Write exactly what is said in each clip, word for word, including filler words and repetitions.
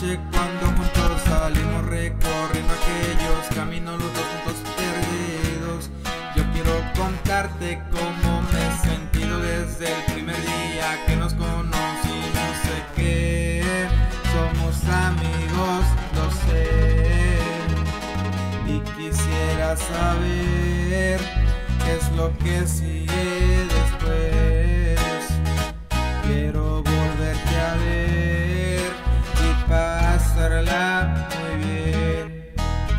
noche cuando juntos salimos recorriendo aquellos caminos, los dos juntos perdidos. Yo quiero contarte cómo me he sentido desde el primer día que nos conocimos. Sé que somos amigos, lo sé, y quisiera saber qué es lo que sigue después. Quiero volverte a ver y pasarla muy bien.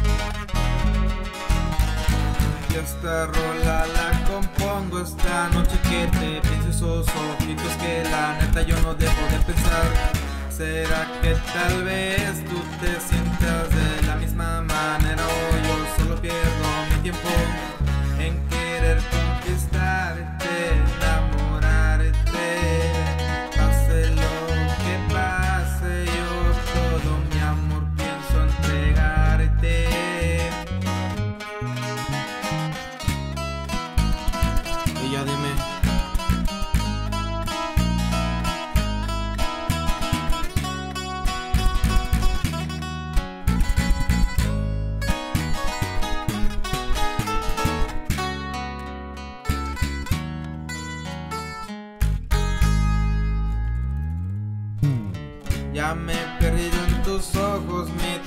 Y esta rola la compongo esta noche que te pienso esos ojitos que la neta yo no dejo de pensar. ¿Será que tal vez tú te sientas de la misma manera o yo solo pierdo mi tiempo en querer conquistarte, enamorarte? Pase lo que pase, yo todo mi amor pienso entregarte. Y ya dime, ya me he perdido en tus ojos, mi